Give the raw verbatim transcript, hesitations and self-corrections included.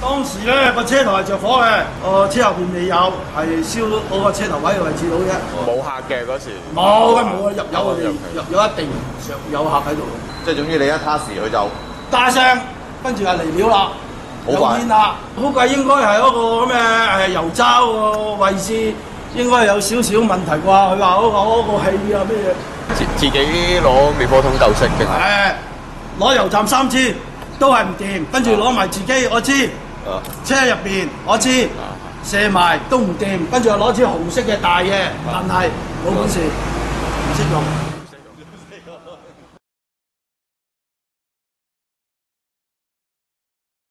當時咧個車頭係着火嘅，個車後邊未有，係燒到嗰個車頭位嘅位置到啫。 冇客嘅嗰時。 冇嘅冇啊，入有我哋入有一定有客喺度。 即係總之你一撻時佢就大聲，跟住就嚟料啦，有煙啦，好貴應該係嗰個咁嘅誒油渣個位置應該有少少問題啩？佢話嗰個嗰個氣啊咩嘢？ 自自己攞滅火筒救熄嘅。 誒，攞油站三支都係唔掂，跟住攞埋自己我知。 啊、 車入邊我知，啊、射埋都唔掂，跟住又攞支紅色嘅大嘅，但係冇本事，唔識用。